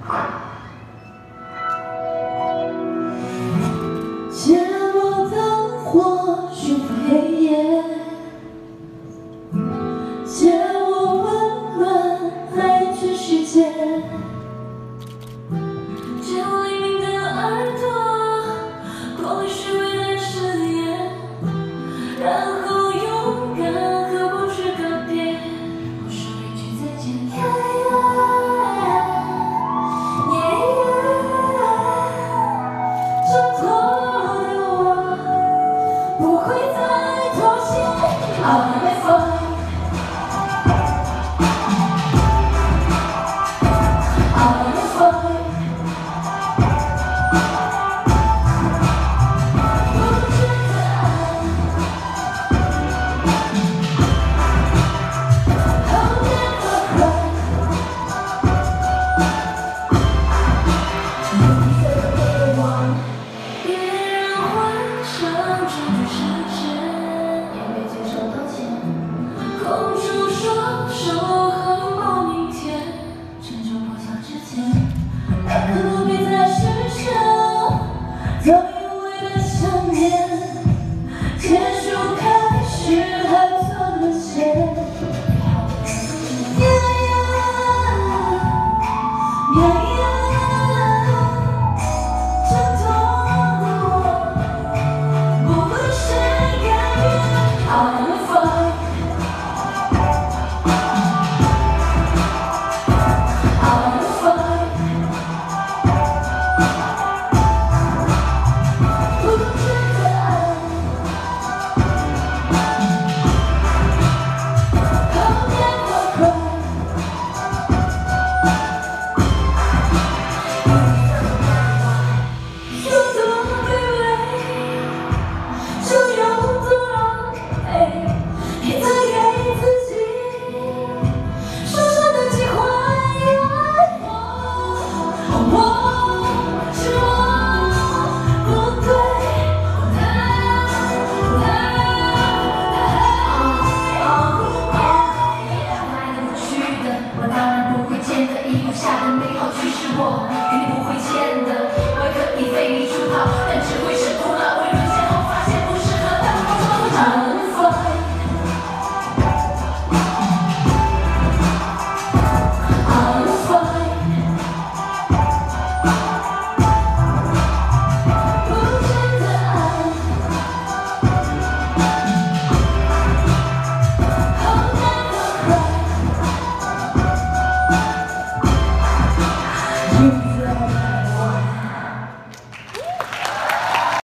借我灯火寻黑夜，借我温暖爱这世界，借我灵敏的耳朵，过滤虚伪的誓言，然后勇敢和过去告别，不说一句再见。挣脱的我不会再妥协。I will fight, I will fight。不知的爱，后面和快。别人幻想这具世界，也别接受道歉，空出双手和拥抱明天，趁着破晓之前，可不必再实现早已无谓的想念，结束开始还错了些。肯定不会欠的，我也可以飞你出逃，但只会是徒劳。未沦陷后发现不适合，但我怎么会唱？You